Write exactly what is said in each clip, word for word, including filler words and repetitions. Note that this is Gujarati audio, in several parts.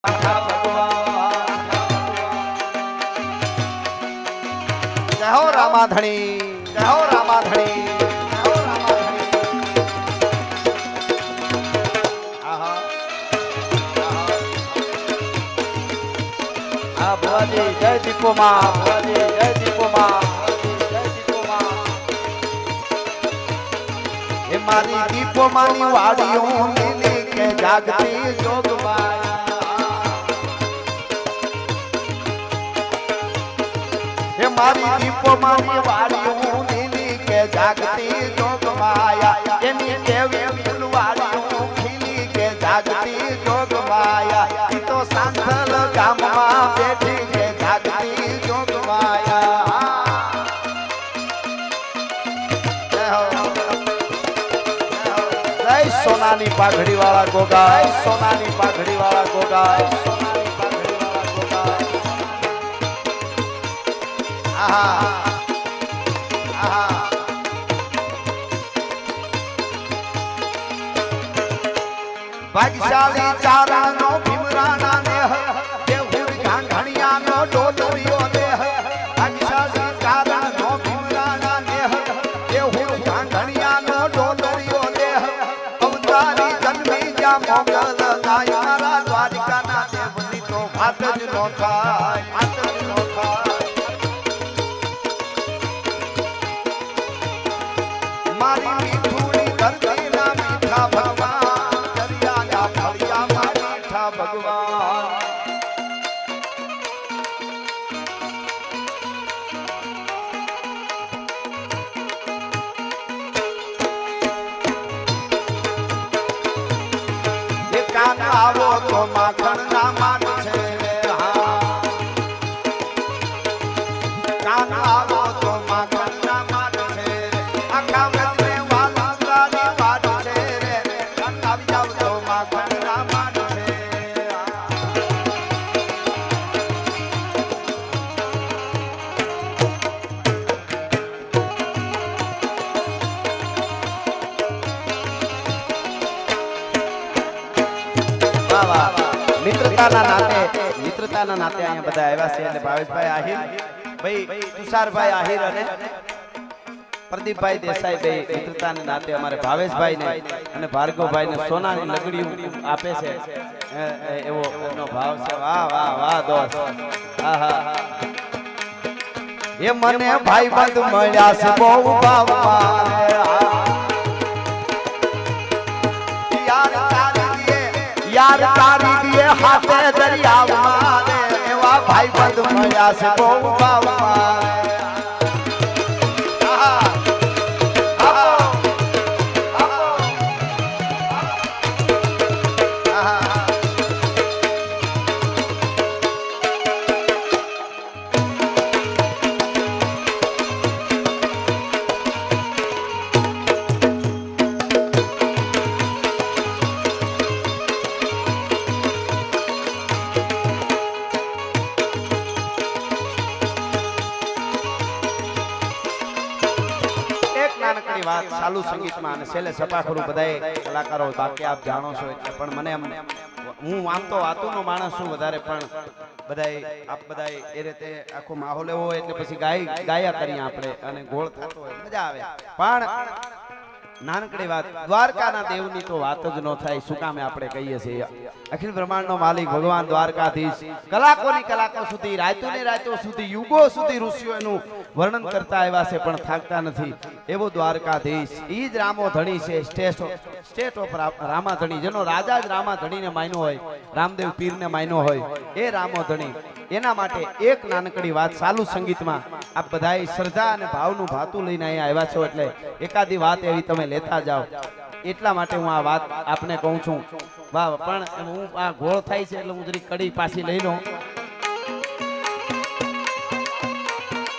जय हो रामाधणी, जय हो रामाधणी, जय हो रामाधणी। आहा आ बुआजी जय दीपो मां, बुआजी जय दीपो मां, जय दीपो मां। हे मारी दीपो मानी वाड़ियों नीली के जागती जोग माया। हे मारी दीपो मानी वाड़ियों नीली के जागती जोग माया। एनी देवी फूलवाड़ियों खिली के जागती जोग माया। ई तो सांथल गाम में बैठी के जागती जोग माया। जय हो, जय सोनानी पाघड़ी वाला गोगा, जय सोनानी पाघड़ी वाला गोगा, सोनानी पाघड़ी वाला गोगा। आहा आहा भाग्यशाली चारण नो भीमराणा ने देहुर घांघणिया नो डोलरियो ने भाग्यशाली चारण नो भीमराणा ने देहुर घांघणिया नो डोलरियो ने अवतारी जन्मी जा मोगल गाय मारा द्वारिका ना देवनी तो भात ज नो थाय, भात ज नो थाय। मारी मीठूड़ी धरती ना मीठा भगवान, दरिया ना फरिया मा मीठा भगवान। ये कान आवो तो माखण ना माट छे, हाँ कान आवो तो माखण ना माट छे। आखा में वाला गानी बाट छे रे, कान आवी जाव तो माखण ना माट छे। वाह वाह, मित्रताना नाते मित्रताना नाते અહીંયા બધા આવ્યા છે એટલે ભાવેશભાઈ આહિર ભાઈ, તુષારભાઈ આહિર અને પ્રદીપભાઈ દેસાઈ બે મિત્રતાના નાતે અમારે ભાવેશભાઈ ને અને ભાર્ગવભાઈ ને સોનાની લગડીઓ આપે છે એવો એનો ભાવ છે। વાહ વાહ વાહ દોસ્ત, આહા એ મને ભાઈ બંધ મળ્યા છે બહુ ભાવ મારે। यार तारी दिए, यार तारी दिए हाथे दरिया मारे, एवा भाई बंद मया से बहु भाव मारे। आहा आहा आहा નાનકડી વાત ચાલુ સંગીતમાં અને છેલ્લે સપાખરું બધાય કલાકારો બાકી આપ જાણો છો એટલે પણ મને એમ હું આમ તો વાતુનો માણસ છું વધારે, પણ બધાય આપ બધાય એ રીતે આખો માહોલ એવો હોય એટલે પછી ગાય ગાયા કરીએ આપણે અને ગોળ થતો હોય મજા આવે। પણ નાનકડી વાત દ્વારકાના દેવની તો વાત જ ન થાય, શું કામે આપણે કહીએ છીએ અખિલ બ્રહ્માંડનો માલિક ભગવાન દ્વારકાધીશ કલાકોની કલાકો સુધી રાતોની રાતો સુધી યુગો સુધી ઋષિઓ એનું વર્ણન કરતા આવ્યા છે પણ થાકતા નથી એવો દ્વારકાધીશ। ઈ જ રામો ધણી છે, સ્ટેટ સ્ટેટ ઓફ રામાધણી, જેનો રાજા જ રામાધણીને માન્યો હોય, રામદેવ પીરને માન્યો હોય એ રામો ધણી। એના માટે એક નાનકડી વાત ચાલુ સંગીતમાં આપ બધાય શ્રદ્ધા અને ભાવનું ભાતું લઈને અહીંયા આવ્યા છો એટલે એકાદી વાત એવી તમે લેતા જાઓ એટલા માટે હું આ વાત આપને કહું છું। વાહ, પણ હું આ ઘોળ થાય છે એટલે હું જરી કડી પાછી લઈ લઉં।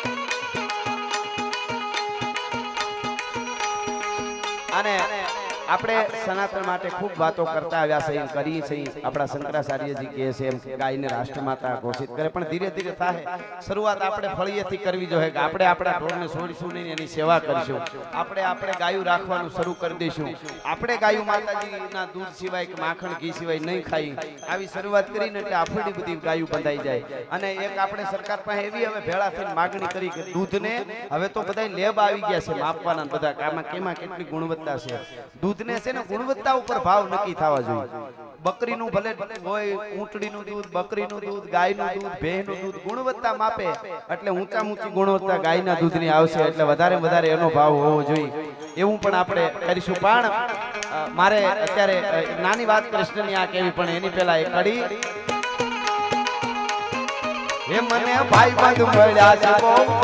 અને આપણે સનાતન માટે ખૂબ વાતો કરતા આવ્યા છે, કરી છે. આપણા શંકરાચાર્યજી કહે છે એમ ગાયને રાષ્ટ્રમાતા ઘોષિત કરે, પણ ધીરે ધીરે થાય. શરૂઆત આપણે ફળિયેથી કરવી જોઈએ કે આપણે આપણા ઢોરને છોડીશું નહીં, એની સેવા કરીશું. આપણે આપણે ગાયું રાખવાનું શરૂ કરી દઈશું. આપણે ગાયું માતાજીના દૂધ સિવાય કે માખણ ઘી સિવાય નહીં ખાઈ, આવી શરૂઆત કરીને એટલે આફડી બધી ગાયું બંધાઈ જાય. અને એક આપણે સરકાર પાસે એવી હવે ભેળા થઈને માગણી કરી કે દૂધને હવે તો બધા લેબ આવી ગયા છે માપવાના બધા, આમાં કેમાં કેટલી ગુણવત્તા છે. દૂધને છે ને ગુણવત્તા ઉપર ભાવ નક્કી થવા જોઈએ. બકરીનું ભલે હોય, ઊંટડીનું દૂધ, બકરીનું દૂધ, ગાયનું દૂધ, ભેંસનું દૂધ, ગુણવત્તા માપે એટલે ઊંચા ઊંચી ગુણવત્તા ગાયના દૂધની આવશે, એટલે વધારે વધારે એનો ભાવ હોવો જોઈએ. એવું પણ આપણે કરીશું. પણ મારે અત્યારે નાની વાત કૃષ્ણની આ કેવી, પણ એની પહેલા એક કડી હે મને ભાઈ બંધ મળ્યા છે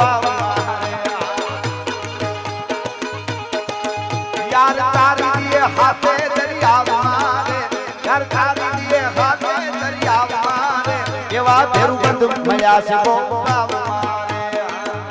યાર તારી દિયે હાથે દરિયા મારે, યાર તારી દિયે હાથે દરિયા મારે, એવા ભેરું બંધ મળ્યા છે બોંબા મારે.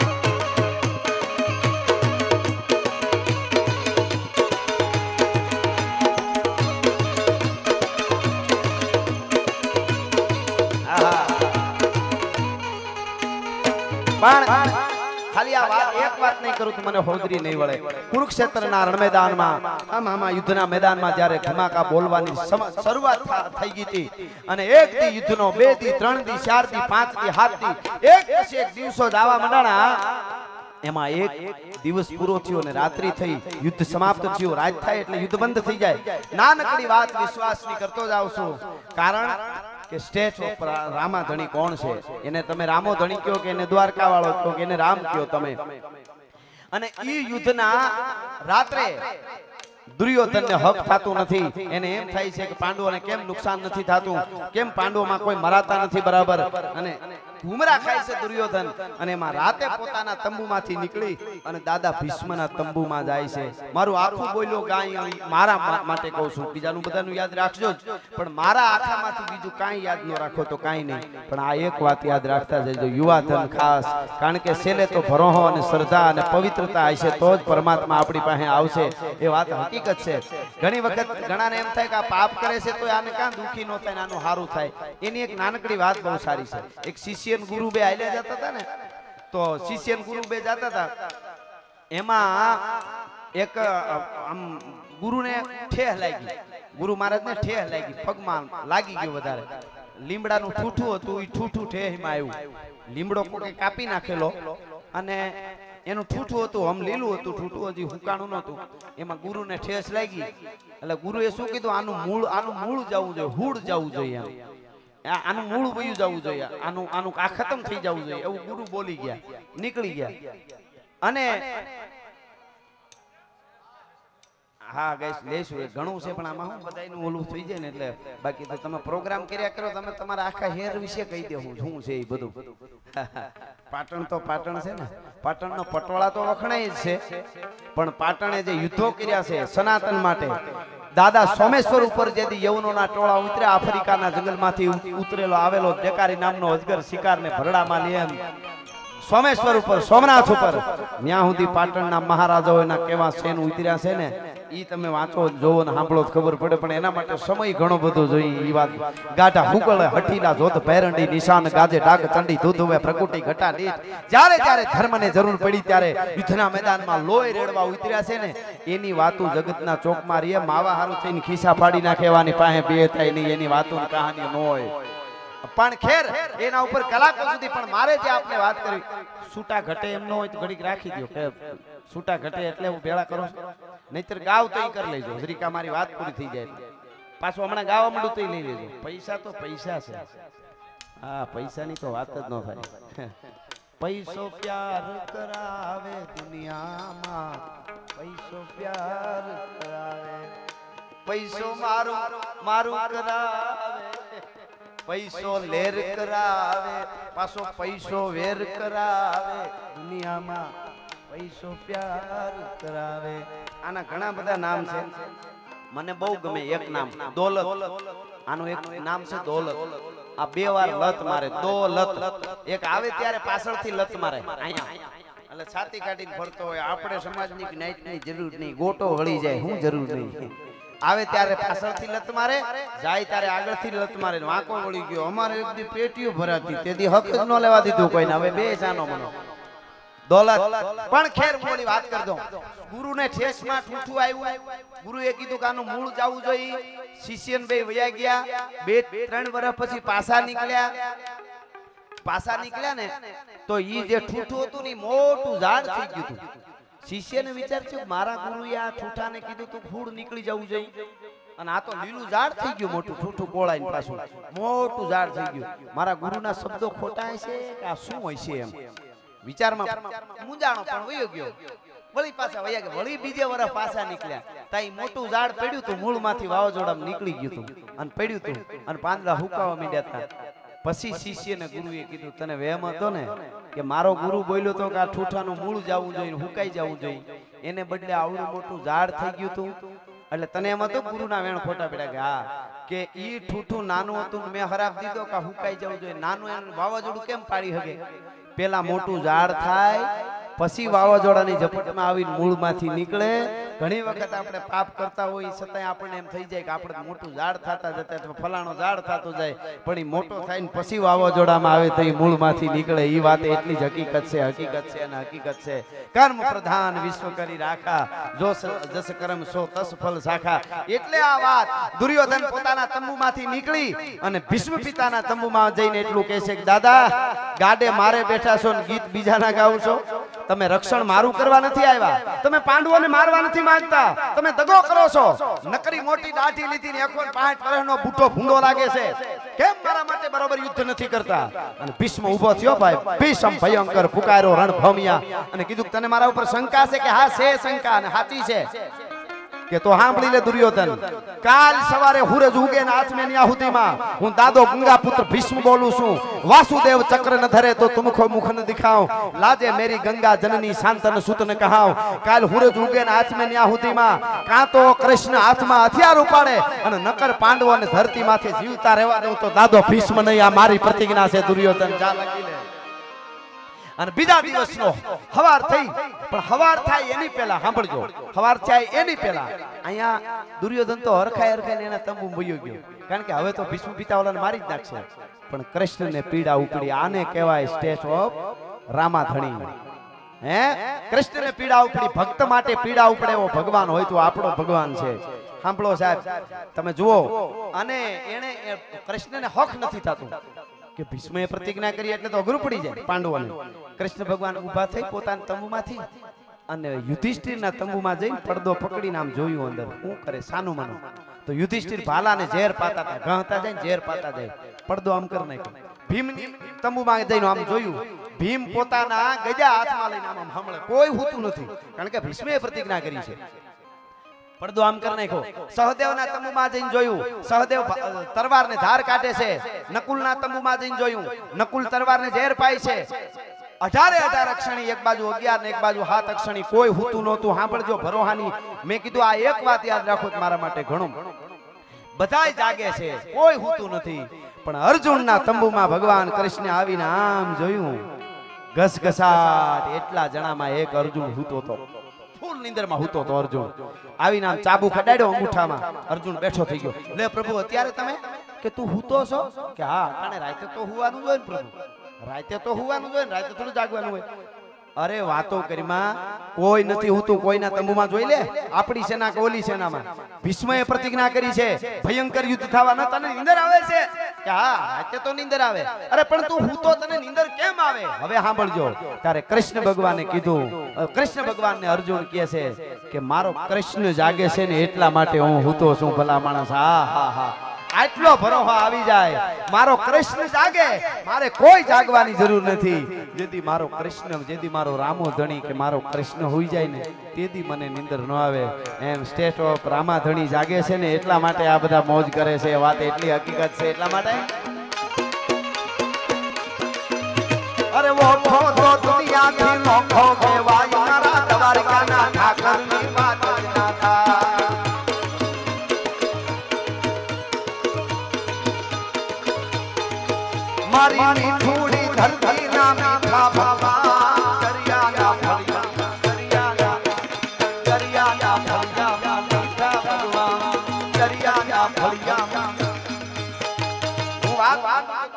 પણ ખાલી આ વાત એક વાત નહીં કરું તો મને હોદરી નહીં વળે. કુરુક્ષેત્રના રણ મેદાનમાં આમ આમાં યુદ્ધના મેદાનમાં જ્યારે ધમાકા બોલવાની શરૂઆત થઈ ગઈ હતી, અને એક દી યુદ્ધનો, બે દી, ત્રણ દી, ચાર દી, પાંચ દી, સાત દી, એક પછી એક દિવસો દાવા મંડાણા. એમાં એક દિવસ પૂરો થયો અને રાત્રિ થઈ, યુદ્ધ સમાપ્ત થયું. રાત થાય એટલે યુદ્ધ બંધ થઈ જાય. નાનકડી વાત વિશ્વાસની કરતો જાવ છું, કારણ કે સ્ટેજ ઉપર રામાધણી કોણ છે, એને તમે રામો ધણી કયો કે એને દ્વારકા વાળો કયો કે એને રામ કયો તમે. અને ઈ યુદ્ધના રાત્રે દુર્યોધનને હક થતું નથી. એને એમ થાય છે કે પાંડવોને કેમ નુકસાન નથી થતું, કેમ પાંડવોમાં કોઈ મરાતા નથી બરાબર, અને ઘુમરા ખાય છે દુર્યોધન. અને એમાં રાતે પોતાના તંબુમાંથી નીકળી અને દાદા ભીષ્મના તંબુમાં જાય છે. મારું આખું બોલ્યો ગાય મારા માટે કહું છું, બીજાનું બધાનું યાદ રાખજો જ, પણ મારા આખામાંથી બીજું કાંઈ યાદ ન રાખો તો કાંઈ નહીં, પણ આ એક વાત યાદ રાખતા જજો યુવાધન ખાસ, કારણ કે છેલ્લે તો ભરોહો અને શ્રદ્ધા અને પવિત્રતા હશે તો જ પરમાત્મા આપણી પાસે આવશે. એ વાત હકીકત છે. ઘણી વખત ઘણાને એમ થાય કે આ પાપ કરે છે તો આને કાં દુખી ન થાય, આનું સારું થાય. એની એક નાનકડી વાત બહુ સારી છે. એક શિષ્ય ગુરુ બે આલ્યા જતા હતા ને, તો શિષ્ય ગુરુ બે જતા હતા, એમાં એક આમ ગુરુને ઠેહ લાગી, ગુરુ મહારાજને ઠેહ લાગી, પગમાં લાગી ગયું વધારે. લીમડાનું ઠૂઠું હતું, એ ઠૂઠું ઠેહમાં આવ્યું. લીમડો કોઈ કાપી નાખેલો અને એનું ઠૂઠું હતું, આમ લીલું હતું, ઠૂઠું હજી હુકાણું નહોતું. એમાં ગુરુને ઠેસ લાગી એટલે ગુરુએ શું કીધું, આનું મૂળ આનું મૂળ જવું જોઈએ, હુડ જવું જોઈએ, આનું મૂળ વયું જવું જોઈએ, આનું આનું આ ખતમ થઈ જવું જોઈએ, એવું ગુરુ બોલી ગયા, નીકળી ગયા. અને હા ગઈશ લેશું એ ઘણું છે, પણ આમાં હું બધાયનું ઓલું થઈ જાય ને એટલે બાકી તો તમે પ્રોગ્રામ કર્યા કરો, તમે તમારા આખા હેર વિશે કહી દો શું છે એ બધું. પાટણ તો પાટણ છે ને, પાટણનો પટોળા તો વખણાય જ છે, પણ પાટણે જે યુદ્ધો કર્યા છે સનાતન માટે, દાદા સોમેશ્વર ઉપર જેથી યવનોના ટોળા ઉતર્યા, આફ્રિકાના જંગલમાંથી ઉતરેલો આવેલો ડેકારી નામનો અજગર શિકારને ભરડામાં લે એમ સોમેશ્વર ઉપર, સોમનાથ ઉપર, ત્યાં સુધી પાટણના મહારાજાઓના કેવા સેન ઉતર્યા છે ને, ઈ તમે વાંચો જોવો ને સાંભળો ખબર પડે. પણ એના માટે સમય ઘણો બધો જોઈએ. ઈ વાત ગાઢા હુકળ હઠીલા જોત ભેરંડી નિશાન ગાજે ડાક ચંડી દૂધવે પ્રકૃતિ ઘટા નીટ, જ્યારે જ્યારે ધર્મને જરૂર પડી ત્યારે યુદ્ધના મેદાનમાં લોહી રેડવા ઉતર્યા છે ને, એની વાતો જગતના ચોકમાં રીએ માવા હારું થઈને ખિસ્સા ફાડી નાખેવાની પાસે બે થાય નહીં, એની વાતો કહાની ન હોય. પણ ખેર એના ઉપર કલાકો સુધી. પણ મારે જે આપને વાત કરી, છૂટા ઘટે એમ ન હોય તો ઘડીક રાખી દો કે છૂટા ઘટે એટલે હું ભેળા કરું, નહીતર ગાવ તો ઈ કરી લેજો. હજરીકા મારી વાત પૂરી થઈ જાય પાછું હમણાં ગાવા માંડું તો લઈ લેજો. પૈસા તો પૈસા છે, હા પૈસાની તો વાત જ ન થાય. પૈસો પ્યાર કરાવે દુનિયામાં, પૈસો પ્યાર કરાવે, પૈસો મારું મારું કરાવે, પૈસો લેર કરાવે, પાછો પૈસો વેર કરાવે, દુનિયામાં પૈસો પ્યાર કરાવે. આના ઘણા બધા નામ છે, મને બહુ ગમે એક નામ દોલત. આનું એક નામ છે દોલત. આ બે વાર લત મારે, દોલત. એક આવે ત્યારે પાછળથી લત મારે અહીંયા, એટલે છાતી કાઢીને ફરતો હોય. આપણે સમાજની જ્ઞાતિની જરૂર નહીં, ગોટો વળી જાય, હું જરૂર નહીં. આવે ત્યારે પાછળથી લત મારે, જાય ત્યારે આગળથી લત મારે. વાંકો વળી ગયો. અમારે એક દી પેટીઓ ભરાતી, તેથી હક જ ન લેવા દીધું કોઈને. હવે બે જાનો મનો દોલત. પણ ખેર બોલી વાત કર દઉં. ગુરુને ઠેસમાં ઠૂઠું આવ્યું. ગુરુએ કીધું કે આનું મૂળ જાવું જોઈએ. શિષ્યન બે વયા ગયા. બે ત્રણ વર્ષ પછી પાછા નીકળ્યા. પાછા નીકળ્યા ને તો ઈ જે ઠૂઠું હતું ને મોટું ઝાડ થઈ ગયું હતું. શિષ્યને વિચાર છે મારા ગુરુએ આ ઠૂઠાને કીધું તું ફૂડ નીકળી જવું જોઈએ, અને આ તો લીલું ઝાડ થઈ ગયું મોટું, ઠૂઠું કોળાઈને પાછું મોટું ઝાડ થઈ ગયું. મારા ગુરુના શબ્દો ખોટા હશે કે આ શું હોય છે એમ વિચારમાં મૂંઝાણો પણ વયો ગયો. વળી પાછા વયા ગયા. વળી બીજે વર્ષ પાછા નીકળ્યા. તાઈ મોટું ઝાડ પડ્યું તું, મૂળમાંથી વાવાઝોડામાં નીકળી ગયું તું અને પડ્યું તું અને પાંદડા હુકાવા માંડ્યા હતા. પછી શિષ્યને ગુરુએ કીધું તને વહેમ હતો ને કે મારો ગુરુ બોલ્યો તો કે આ ઠૂઠાનું મૂળ જવું જોઈએ, હુકાઈ જવું જોઈએ, એને બદલે આવડું મોટું ઝાડ થઈ ગયું તું. એટલે તને એમ હતું ગુરુના વેણ ખોટા પડ્યા કે હા કે ઈ ઠૂઠું નાનું હતું મેં ખરાબ દીધો કે હુકાઈ જવું જોઈએ. નાનું એનું વાવાઝોડું કેમ પાડી શકે? પેલા મોટું ઝાડ થાય પછી વાવાઝોડાની ઝપટમાં આવીને મૂળમાંથી નીકળે. ઘણી વખત આપણે પાપ કરતા હોય છતાંય આપણને એમ થઈ જાય કે આપણે મોટું ઝાડ થતા જતા ફલાણો ઝાડ થતો જાય, પણ એ મોટો થાય ને પછી વાવાઝોડામાં આવે તો એ મૂળમાંથી નીકળે. એ વાત એટલી જ હકીકત છે, હકીકત છે અને હકીકત છે. કર્મ પ્રધાન વિશ્વ કરી રાખા, જો જસ કર્મ સો તસ ફલ શાખા. એટલે આ વાત દુર્યોધન પોતાના તંબુમાંથી નીકળી અને ભીષ્મ પિતાના તંબુમાં જઈને એટલું કહે છે કે દાદા ગાડે મારે બેઠા છો ને ગીત બીજાના ગાવ છો. તમે રક્ષણ મારું કરવા નથી આવ્યા, તમે પાંડવોને મારવા નથી માંગતા, તમે દગો કરો છો. નકરી મોટી દાઢી લીધી ને એકસો પાંચ વર્ષનો બુટો ભૂંડો લાગે છે, કેમ મારા માટે બરોબર યુદ્ધ નથી કરતા? અને ભીષ્મ ઊભો થયો ભાઈ, ભીષ્મ ભયંકર પુકાર્યો રણભૂમિયા અને કીધું તને મારા ઉપર શંકા છે કે હા છે શંકા અને સાચી છે કે તો સાંભળી લે દુર્યોધન. કાલ સવારે સૂરજ ઉગે ને આથમે ની આહુતિમાં હું દાદો ગંગા પુત્ર ભીષ્મ બોલું છું. વાસુદેવ ચક્ર ન ધરે તો તુમખો મુખ ન દિખાવ, લાજે મેરી ગંગા જનની શાંતન સુત ન કહાવ. કાલ સૂરજ ઉગે ને આથમે ની આહુતિમાં કાં તો કૃષ્ણ હાથમાં હથિયાર ઉપાડે અને નકર પાંડવોને ધરતી માથે જીવતા રહેવા દઉં તો દાદો ભીષ્મ નહીં. આ મારી પ્રતિજ્ઞા છે દુર્યોધન. જા લખી લે. અને બીજા દિવસનો હવાર થઈ, પણ હવાર થાય એની પહેલા સાંભળજો, હવાર થાય એની પહેલા અહીંયા દુર્યોધન તો હરખાય હરખાય એના તંબુ વયો ગયો, કારણ કે હવે તો ભીષ્મ પિતા ઓલાને મારી જ નાખશે. પણ કૃષ્ણને પીડા ઉપડી. આને કહેવાય સ્ટેજ ઓફ રામાધણી. હે કૃષ્ણને પીડા ઉપડી. ભક્ત માટે પીડા ઉપડે એવો ભગવાન હોય તો આપણો ભગવાન છે. સાંભળો સાહેબ, તમે જુઓ. અને એને કૃષ્ણને હક નથી થતું કે ભીષ્મએ પ્રતિજ્ઞા કરી એટલે તો અઘરું પડી જાય પાંડવોને. કૃષ્ણ ભગવાન ઊભા થઈ પોતાના તંબુમાંથી અને યુધિષ્ઠિરના તંબુમાં જઈને પડદો પકડીને આમ જોયું અંદર શું કરે સાનું માનું. તો યુધિષ્ઠિર ભાલાને ઝેર પાતા હતા, ઘાતા જાય ઝેર પાતા જાય, પડદો આમ કરી નાખ્યો. ભીમની તંબુમાં જઈને આમ જોયું, ભીમ પોતાના ગજા હાથમાં લઈને આમ હમળે, કોઈ હોતું નથી, કારણ કે ભીષ્મએ પ્રતિજ્ઞા કરી છે. પડદો આમ કરી નાખ્યો. સહદેવના તંબુમાં જઈને જોયું, સહદેવ તરવારને ધાર કાઢે છે. નકુલના તંબુમાં જઈને જોયું, નકુલ તરવારને ઝેર પાય છે. અઢારે અઢાર અક્ષણી, એક બાજુ અગિયાર ને એક બાજુ સાત અક્ષણી, કોઈ હુતું નહોતું. સાંભળજો ભરોહાની, મેં કીધું આ એક વાત યાદ રાખો મારા માટે ઘણું. બધાય જાગે છે, કોઈ હુતું નથી. પણ અર્જુનના તંબુમાં ભગવાન કૃષ્ણ આવીને આમ જોયું, ઘસઘસાટ એટલા જણામાં એક અર્જુન હુતો હતો. ફૂલ નીંદરમાં હુતો તો અર્જુન. આવીને આમ ચાબુ ખડાડ્યો અંગૂઠામાં. અર્જુન બેઠો થઈ ગયો. લે પ્રભુ અત્યારે તમે કે તું હુતો છો? કે હા. અને રાતે તો હુવાનું જોઈએ ને પ્રભુ, રાતે તો હુવાનું જોઈએ ને, રાતે થોડું જાગવાનું હોય. અરે વાતો કરીમાં કોઈ નથી હુતું. કોઈના તંબુમાં જોઈ લે, આપણી સેના કે ઓલી સેનામાં. ભીષ્મએ પ્રતિજ્ઞા કરી છે ભયંકર યુદ્ધ થવાના. તને નીંદર આવે છે? કે હા રાતે તો નીંદર આવે. અરે પણ તું હુતો તને નીંદર કેમ આવે? હવે સાંભળજો. ત્યારે કૃષ્ણ ભગવાને કીધું, કૃષ્ણ ભગવાનને અર્જુન કહે છે કે મારો કૃષ્ણ જાગે છે ને એટલા માટે હું હુતો છું. ભલા માણસ, હા હા હા, આટલો ભરોસો આવી જાય. મારો કૃષ્ણ જાગે, મારે કોઈ જાગવાની જરૂર નથી. જેથી મારો કૃષ્ણ, જેથી મારો રામો ધણી કે મારો કૃષ્ણ હોઈ જાય ને તેથી મને નીંદર ન આવે. એમ સ્ટેટ ઓફ રામાધણી જાગે છે ને એટલા માટે આ બધા મોજ કરે છે. વાત એટલી હકીકત છે એટલા માટે. અરે વો તો દુનિયાથી નોખો કહેવાય, મારા દ્વારકાના ઠાકરની વાત જ ના થાય. મારી મીઠુડી ધરતી ના મીઠા બાબા, દરિયાના ફળિયા, દરિયાના દરિયાના ફળિયા મીઠા ભગવાન.